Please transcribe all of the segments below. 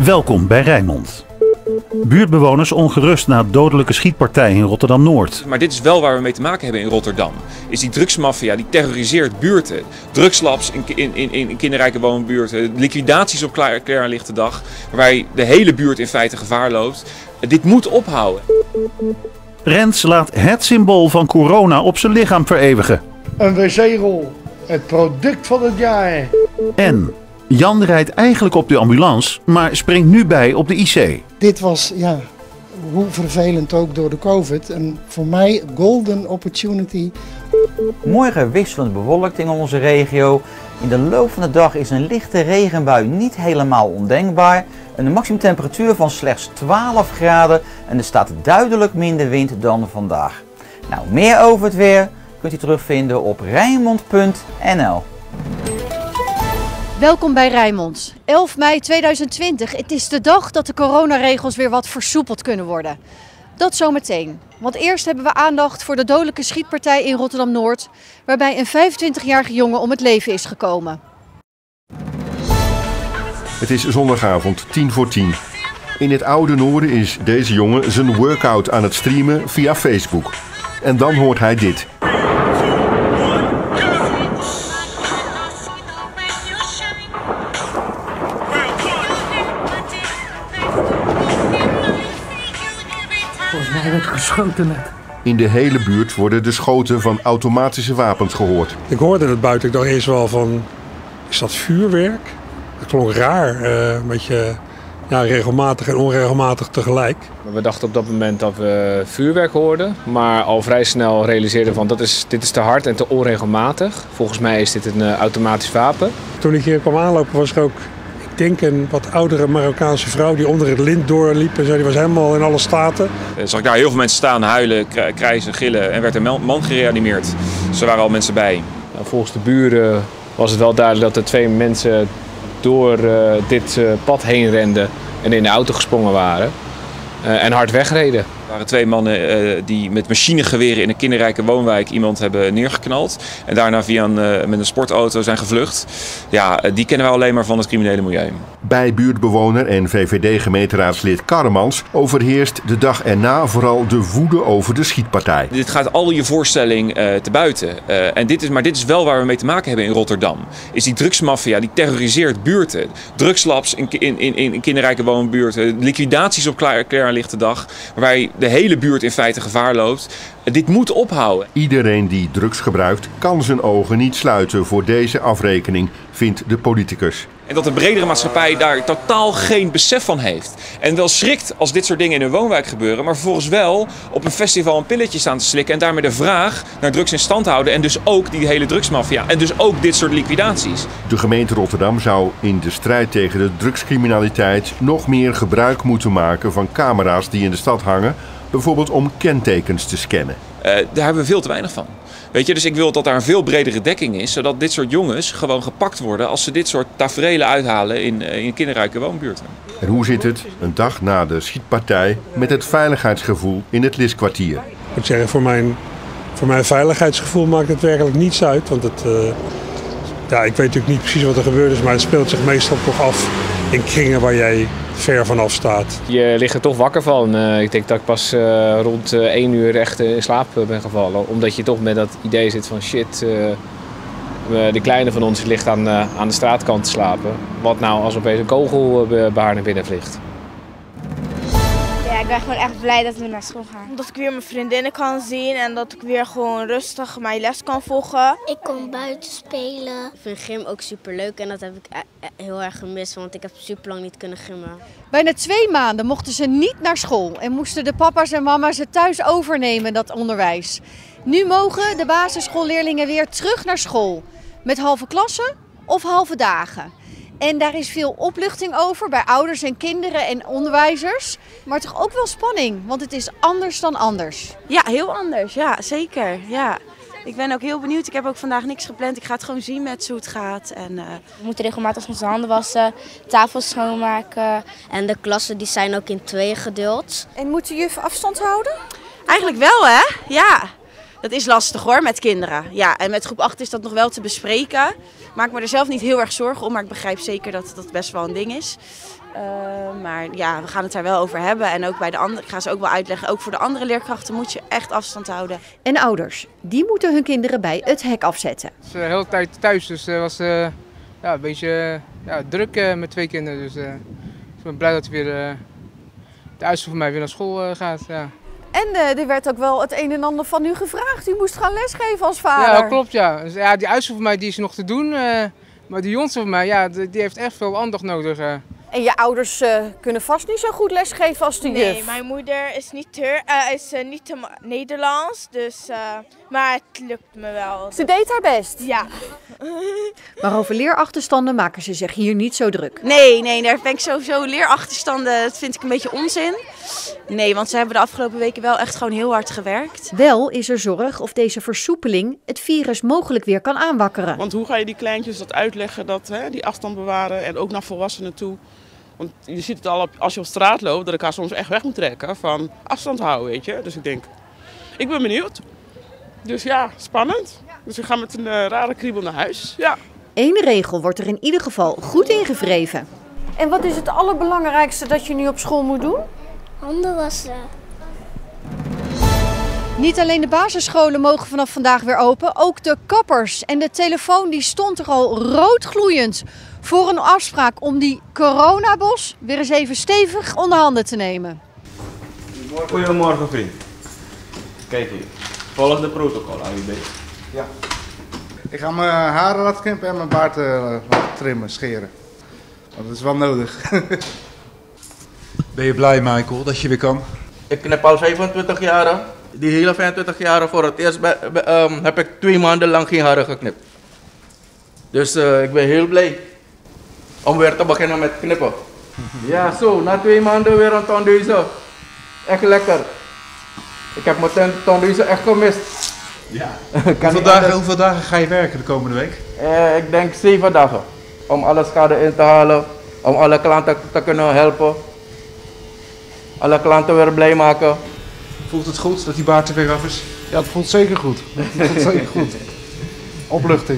Welkom bij Rijnmond. Buurtbewoners ongerust na dodelijke schietpartij in Rotterdam-Noord. Maar dit is wel waar we mee te maken hebben in Rotterdam. Is die drugsmafia die terroriseert buurten. Drugslabs in kinderrijke woonbuurten. Liquidaties op klaarlichte dag. Waarbij de hele buurt in feite gevaar loopt. Dit moet ophouden. Rens laat het symbool van corona op zijn lichaam vereeuwigen. Een wc-rol. Het product van het jaar. En Jan rijdt eigenlijk op de ambulance, maar springt nu bij op de IC. Dit was, ja, hoe vervelend ook door de COVID. En voor mij golden opportunity. Morgen wisselend bewolkt in onze regio. In de loop van de dag is een lichte regenbui niet helemaal ondenkbaar. Een maximumtemperatuur van slechts 12 graden en er staat duidelijk minder wind dan vandaag. Nou, meer over het weer kunt u terugvinden op rijnmond.nl. Welkom bij Rijnmond. 11 mei 2020. Het is de dag dat de coronaregels weer wat versoepeld kunnen worden. Dat zometeen. Want eerst hebben we aandacht voor de dodelijke schietpartij in Rotterdam-Noord, waarbij een 25-jarige jongen om het leven is gekomen. Het is zondagavond 10:10. In het oude noorden is deze jongen zijn workout aan het streamen via Facebook. En dan hoort hij dit. Volgens mij werd geschoten net. In de hele buurt worden de schoten van automatische wapens gehoord. Ik hoorde het buiten. Ik dacht eerst wel van, is dat vuurwerk? Het klonk raar, een beetje regelmatig en onregelmatig tegelijk. We dachten op dat moment dat we vuurwerk hoorden, maar al vrij snel realiseerden van dit is te hard en te onregelmatig. Volgens mij is dit een automatisch wapen. Toen ik hier kwam aanlopen was er ook, ik denk een wat oudere Marokkaanse vrouw die onder het lint doorliep en zo. Die was helemaal in alle staten. Zag ik daar heel veel mensen staan, huilen, krijzen, gillen en werd een man gereanimeerd. Dus er waren al mensen bij. Volgens de buren was het wel duidelijk dat er 2 mensen door dit pad heen renden en in de auto gesprongen waren en hard wegreden. Er waren 2 mannen die met machinegeweren in een kinderrijke woonwijk iemand hebben neergeknald. En daarna met een sportauto zijn gevlucht. Ja, die kennen we alleen maar van het criminele milieu. Bij buurtbewoner en VVD-gemeenteraadslid Karremans overheerst de dag erna vooral de woede over de schietpartij. Dit gaat al je voorstelling te buiten. Maar dit is wel waar we mee te maken hebben in Rotterdam. Is die drugsmafia die terroriseert buurten. Drugslabs in kinderrijke woonbuurten. Liquidaties op klaarlichte dag. Waarbij de hele buurt in feite gevaar loopt. Dit moet ophouden. Iedereen die drugs gebruikt kan zijn ogen niet sluiten voor deze afrekening, vindt de politicus. En dat de bredere maatschappij daar totaal geen besef van heeft. En wel schrikt als dit soort dingen in een woonwijk gebeuren, maar vervolgens wel op een festival een pilletje staan te slikken en daarmee de vraag naar drugs in stand houden en dus ook die hele drugsmafia en dus ook dit soort liquidaties. De gemeente Rotterdam zou in de strijd tegen de drugscriminaliteit nog meer gebruik moeten maken van camera's die in de stad hangen, bijvoorbeeld om kentekens te scannen. Daar hebben we veel te weinig van. Weet je, dus ik wil dat daar een veel bredere dekking is, zodat dit soort jongens gewoon gepakt worden als ze dit soort taferelen uithalen in kinderrijke woonbuurten. En hoe zit het, een dag na de schietpartij, met het veiligheidsgevoel in het Liskwartier? Ik moet zeggen, voor mijn veiligheidsgevoel maakt het werkelijk niets uit. Want ik weet natuurlijk niet precies wat er gebeurd is, maar het speelt zich meestal toch af in kringen waar jij ver vanaf staat. Je ligt er toch wakker van. Ik denk dat ik pas rond 1 uur echt in slaap ben gevallen. Omdat je toch met dat idee zit van shit, de kleine van ons ligt aan de straatkant te slapen. Wat nou als opeens een kogel bij haar naar binnen vliegt? Ja, ik ben gewoon echt blij dat we naar school gaan. Dat ik weer mijn vriendinnen kan zien en dat ik weer gewoon rustig mijn les kan volgen. Ik kon buiten spelen. Ik vind gym ook superleuk en dat heb ik heel erg gemist, want ik heb super lang niet kunnen gymmen. Bijna 2 maanden mochten ze niet naar school en moesten de papa's en mama's het thuis overnemen, dat onderwijs. Nu mogen de basisschoolleerlingen weer terug naar school. Met halve klassen of halve dagen. En daar is veel opluchting over bij ouders en kinderen en onderwijzers. Maar toch ook wel spanning, want het is anders dan anders. Ja, heel anders. Ja, zeker. Ja. Ik ben ook heel benieuwd. Ik heb ook vandaag niks gepland. Ik ga het gewoon zien met hoe het gaat. En, We moeten regelmatig onze handen wassen, tafels schoonmaken. En de klassen die zijn ook in 2 gedeeld. En moet de juf afstand houden? Eigenlijk wel, hè? Ja. Dat is lastig hoor, met kinderen. Ja, en met groep 8 is dat nog wel te bespreken. Maak me er zelf niet heel erg zorgen om, maar ik begrijp zeker dat dat best wel een ding is. Maar ja, we gaan het daar wel over hebben. En ook bij de andere, ik ga ze ook wel uitleggen, ook voor de andere leerkrachten moet je echt afstand houden. En ouders, die moeten hun kinderen bij het hek afzetten. Ik was de hele tijd thuis, dus het was een beetje druk met 2 kinderen. Dus ik ben blij dat weer de oudste van mij weer naar school gaat. Ja. En er werd ook wel het een en ander van u gevraagd. U moest gaan lesgeven als vader. Ja, klopt ja. Dus, ja, die oudste van mij die is nog te doen. Maar die jongste van mij, ja, die heeft echt veel aandacht nodig. En je ouders kunnen vast niet zo goed lesgeven als de juf? Nee, mijn moeder is niet Nederlands, dus, maar het lukt me wel. Ze deed haar best? Ja. Maar over leerachterstanden maken ze zich hier niet zo druk. Nee, daar ben ik sowieso leerachterstanden, dat vind ik een beetje onzin. Nee, want ze hebben de afgelopen weken wel echt gewoon heel hard gewerkt. Wel is er zorg of deze versoepeling het virus mogelijk weer kan aanwakkeren. Want hoe ga je die kleintjes dat uitleggen, die afstand bewaren en ook naar volwassenen toe? Want je ziet het al als je op straat loopt, dat ik elkaar soms echt weg moet trekken van afstand houden, weet je. Dus ik ben benieuwd. Dus ja, spannend. Dus ik ga met een rare kriebel naar huis, ja. Eén regel wordt er in ieder geval goed ingevreven. En wat is het allerbelangrijkste dat je nu op school moet doen? Handen wassen. Niet alleen de basisscholen mogen vanaf vandaag weer open, ook de kappers. En de telefoon die stond er al roodgloeiend voor een afspraak om die coronabos weer eens even stevig onder handen te nemen. Goedemorgen vriend. Kijk hier, volg de protocol AUB. Ja. Ik ga mijn haren laten knippen en mijn baard laten trimmen, scheren. Want dat is wel nodig. Ben je blij, Michael, dat je weer kan? Ik knip al 25 jaar. Die hele 25 jaar voor het eerst heb ik 2 maanden lang geen haren geknipt. Dus ik ben heel blij om weer te beginnen met knippen. Ja, zo, na 2 maanden weer een tondeuze. Echt lekker. Ik heb mijn tondeuze echt gemist. Ja. Hoeveel dagen ga je werken de komende week? Ik denk 7 dagen. Om alle schade in te halen, om alle klanten te kunnen helpen. Alle klanten weer blij maken. Voelt het goed dat die baard er weer af is? Ja, het voelt zeker goed. Het voelt zeker goed. Opluchting.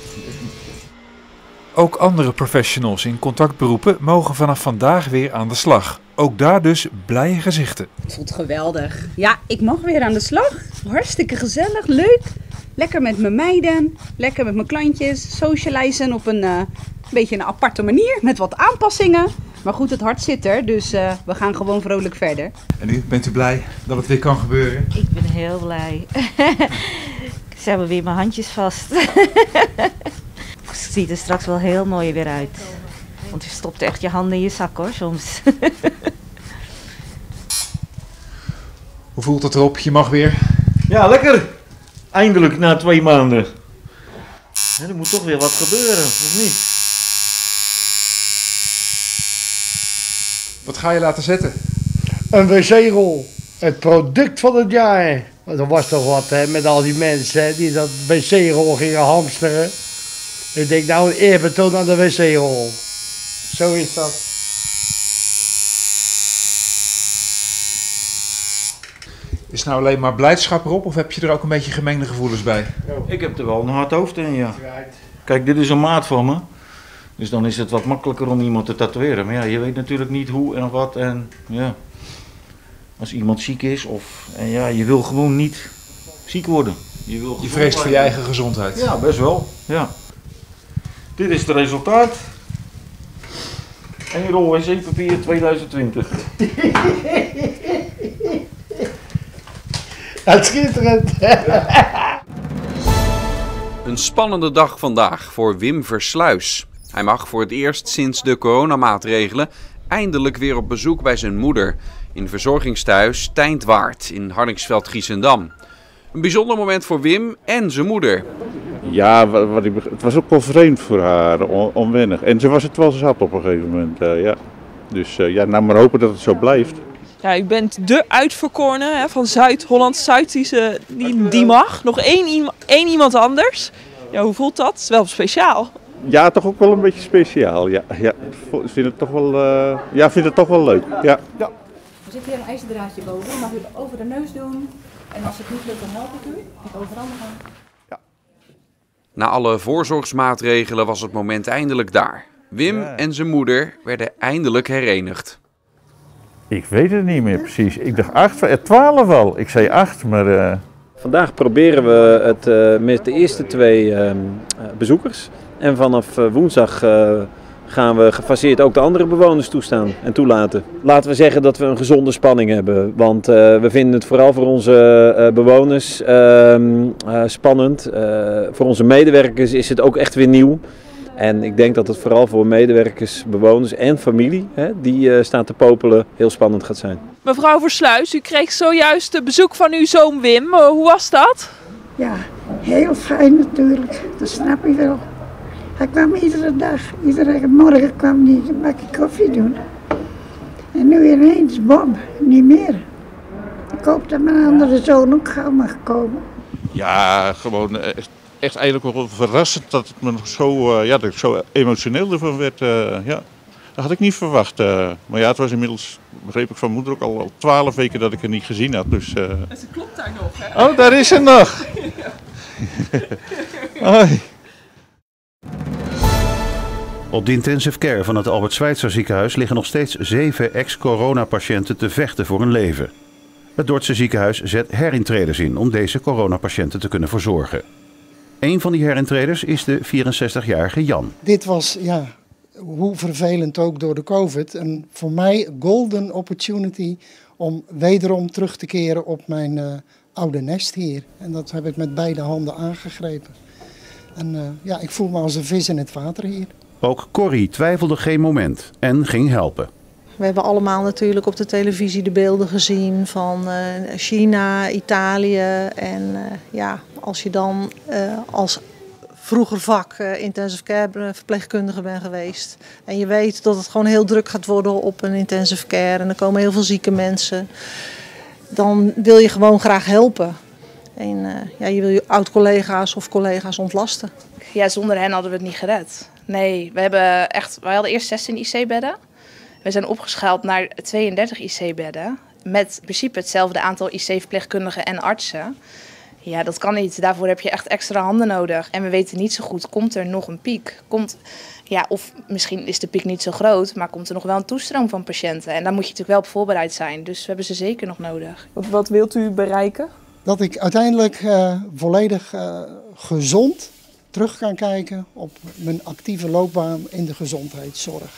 Ook andere professionals in contactberoepen mogen vanaf vandaag weer aan de slag. Ook daar dus blije gezichten. Het voelt geweldig. Ja, ik mag weer aan de slag. Hartstikke gezellig, leuk. Lekker met mijn meiden, lekker met mijn klantjes. Socializen op een beetje een aparte manier met wat aanpassingen. Maar goed, het hart zit er, dus we gaan gewoon vrolijk verder. En u, bent u blij dat het weer kan gebeuren? Ik ben heel blij. Ze hebben weer mijn handjes vast. Het ziet er straks wel heel mooi weer uit. Want je stopt echt je handen in je zak hoor, soms. Hoe voelt het erop? Je mag weer? Ja, lekker! Eindelijk na 2 maanden. Ja, er moet toch weer wat gebeuren, of niet? Wat ga je laten zetten? Een wc-rol. Het product van het jaar. Dat was toch wat hè, met al die mensen hè, die dat wc-rol gingen hamsteren. Ik denk nou een eerbetoon aan de wc-rol. Zo is dat. Is nou alleen maar blijdschap erop of heb je er ook een beetje gemengde gevoelens bij? Ik heb er wel een hard hoofd in, ja. Kijk, dit is een maat van me. Dus dan is het wat makkelijker om iemand te tatoeëren. Maar ja, je weet natuurlijk niet hoe en wat. En ja, als iemand ziek is en ja, je wil gewoon niet ziek worden. Je vreest voor je eigen gezondheid? Ja, best wel. Ja. Dit is het resultaat. En rol wc-papier 2020. Het schitterend. Een spannende dag vandaag voor Wim Versluis. Hij mag voor het eerst sinds de coronamaatregelen eindelijk weer op bezoek bij zijn moeder in verzorgingstehuis Tijntwaard in Hardingsveld-Giessendam. Een bijzonder moment voor Wim en zijn moeder. Ja, het was ook wel vreemd voor haar, onwennig. En ze was het wel zat op een gegeven moment, ja. Dus ja, nou maar hopen dat het zo blijft. Ja, u bent de uitverkorene hè, van Zuid-Holland-Zuid die mag. Nog één iemand anders. Ja, hoe voelt dat? Het is wel speciaal. Ja, toch ook wel een beetje speciaal. Ja, ik vind het toch wel, vind het toch wel leuk. Ja. Er zit hier een ijzerdraadje boven. Mag u over de neus doen. En als het niet lukt, dan help ik u. Ik overal gaan. Na alle voorzorgsmaatregelen was het moment eindelijk daar. Wim en zijn moeder werden eindelijk herenigd. Ik weet het niet meer precies. Ik dacht 12 al. Ik zei 8, maar... Vandaag proberen we het met de eerste 2 bezoekers. En vanaf woensdag gaan we gefaseerd ook de andere bewoners toestaan en toelaten. Laten we zeggen dat we een gezonde spanning hebben. Want we vinden het vooral voor onze bewoners spannend. Voor onze medewerkers is het ook echt weer nieuw. En ik denk dat het vooral voor medewerkers, bewoners en familie, die staan te popelen, heel spannend gaat zijn. Mevrouw Versluis, u kreeg zojuist een bezoek van uw zoon Wim. Hoe was dat? Ja, heel fijn natuurlijk. Dat snap je wel. Hij kwam iedere dag, iedere morgen kwam hij een bakje koffie doen. En nu ineens, bom, niet meer. Ik hoop dat mijn andere zoon ook gauw mag komen. Ja, gewoon echt eigenlijk wel verrassend dat het me zo, dat ik zo emotioneel ervan werd. Ja. Dat had ik niet verwacht. Maar ja, het was inmiddels, begreep ik van moeder, ook al 12 weken dat ik haar niet gezien had. Dus, En ze klopt daar nog, hè? Oh, daar is ze nog! Hoi. Op de intensive care van het Albert Schweitzer ziekenhuis liggen nog steeds 7 ex-coronapatiënten te vechten voor hun leven. Het Dordtse ziekenhuis zet herintreders in om deze coronapatiënten te kunnen verzorgen. Een van die herintreders is de 64-jarige Jan. Dit was, ja, hoe vervelend ook door de COVID, en voor mij een golden opportunity om wederom terug te keren op mijn oude nest hier. En dat heb ik met beide handen aangegrepen. En ja, ik voel me als een vis in het water hier. Ook Corrie twijfelde geen moment en ging helpen. We hebben allemaal natuurlijk op de televisie de beelden gezien van China, Italië. En ja, als je dan als vroeger vak intensive care verpleegkundige bent geweest. En je weet dat het gewoon heel druk gaat worden op een intensive care. En er komen heel veel zieke mensen. Dan wil je gewoon graag helpen. En ja, je wil je oud-collega's of collega's ontlasten. Ja, zonder hen hadden we het niet gered. Nee, wij hadden eerst 16 IC-bedden. We zijn opgeschaald naar 32 IC-bedden. Met in principe hetzelfde aantal IC-verpleegkundigen en artsen. Ja, dat kan niet. Daarvoor heb je echt extra handen nodig. En we weten niet zo goed, komt er nog een piek? Ja, of misschien is de piek niet zo groot, maar komt er nog wel een toestroom van patiënten? En daar moet je natuurlijk wel op voorbereid zijn. Dus we hebben ze zeker nog nodig. Wat wilt u bereiken? Dat ik uiteindelijk volledig gezond terug kan kijken op mijn actieve loopbaan in de gezondheidszorg.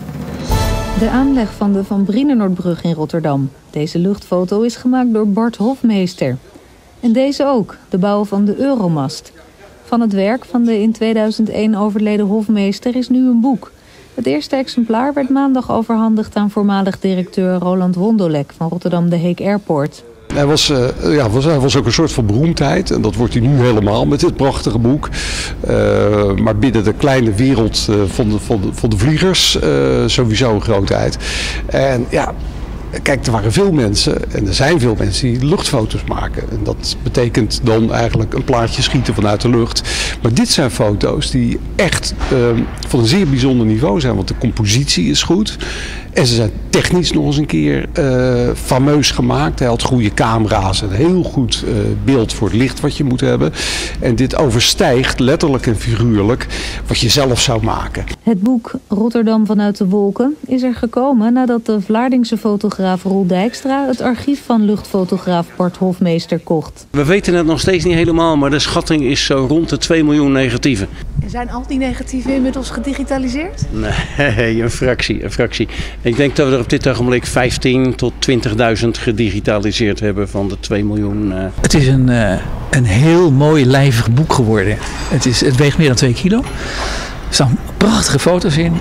De aanleg van de Van Brienenoordbrug in Rotterdam. Deze luchtfoto is gemaakt door Bart Hofmeester. En deze ook, de bouw van de Euromast. Van het werk van de in 2001 overleden Hofmeester is nu een boek. Het eerste exemplaar werd maandag overhandigd aan voormalig directeur Roland Wondolek van Rotterdam de Heek Airport. Hij was ook een soort van beroemdheid en dat wordt hij nu helemaal met dit prachtige boek. Maar binnen de kleine wereld van de vliegers sowieso een grootheid. En ja, kijk, er waren veel mensen en er zijn veel mensen die luchtfoto's maken. En dat betekent dan eigenlijk een plaatje schieten vanuit de lucht. Maar dit zijn foto's die echt van een zeer bijzonder niveau zijn, want de compositie is goed. En ze zijn technisch nog eens een keer fameus gemaakt. Hij had goede camera's, een heel goed beeld voor het licht wat je moet hebben. En dit overstijgt letterlijk en figuurlijk wat je zelf zou maken. Het boek Rotterdam vanuit de wolken is er gekomen nadat de Vlaardingse fotograaf Roel Dijkstra het archief van luchtfotograaf Bart Hofmeester kocht. We weten het nog steeds niet helemaal, maar de schatting is zo rond de 2 miljoen negatieven. Zijn al die negatieven inmiddels gedigitaliseerd? Nee, een fractie. Ik denk dat we er op dit ogenblik 15.000 tot 20.000 gedigitaliseerd hebben van de 2 miljoen. Het is een heel mooi lijvig boek geworden. Het weegt meer dan 2 kilo. Er staan prachtige foto's in.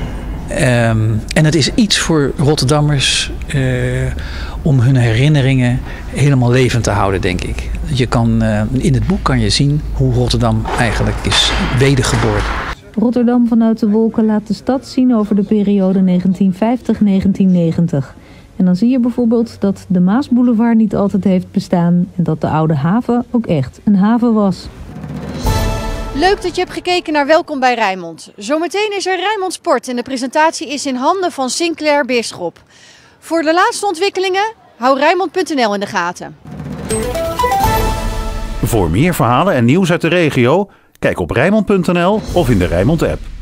En het is iets voor Rotterdammers om hun herinneringen helemaal levend te houden, denk ik. In het boek kan je zien hoe Rotterdam eigenlijk is wedergeboren. Rotterdam vanuit de wolken laat de stad zien over de periode 1950-1990. En dan zie je bijvoorbeeld dat de Maasboulevard niet altijd heeft bestaan en dat de oude haven ook echt een haven was. Leuk dat je hebt gekeken naar Welkom bij Rijnmond. Zometeen is er Rijnmond Sport en de presentatie is in handen van Sinclair Bisschop. Voor de laatste ontwikkelingen, hou Rijnmond.nl in de gaten. Voor meer verhalen en nieuws uit de regio, kijk op Rijnmond.nl of in de Rijnmond app.